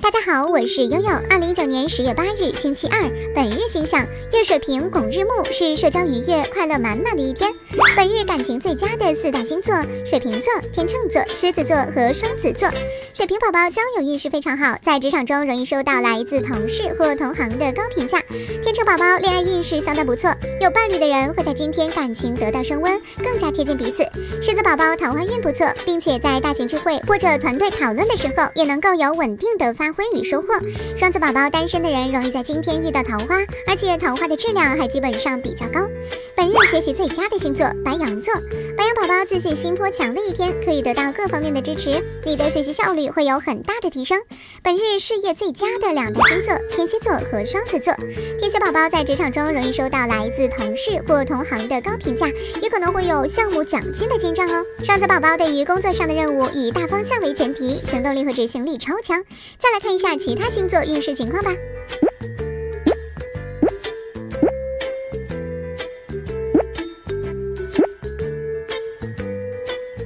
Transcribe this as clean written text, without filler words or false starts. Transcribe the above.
大家好，我是悠悠。2019年10月8日，星期二，本日星象：月水瓶拱日木，是社交愉悦、快乐满满的一天。本日感情最佳的四大星座：水瓶座、天秤座、狮子座和双子座。水瓶宝宝交友运势非常好，在职场中容易收到来自同事或同行的高评价。天秤宝宝恋爱运势相当不错，有伴侣的人会在今天感情得到升温，更加贴近彼此。狮子宝宝桃花运不错，并且在大型聚会或者团队讨论的时候，也能够有稳定的发挥与收获。双子宝宝单身的人容易在今天遇到桃花，而且桃花的质量还基本上比较高。本日学习最佳的星座白羊座，白羊宝宝自信心颇强的一天，可以得到各方面的支持，你的学习效率会有很大的提升。本日事业最佳的两大星座天蝎座和双子座。天蝎宝宝在职场中容易收到来自同事或同行的高评价，也可能会有项目奖金的进账哦。双子宝宝对于工作上的任务以大方向为前提，行动力和执行力超强。再来看一下其他星座运势情况吧。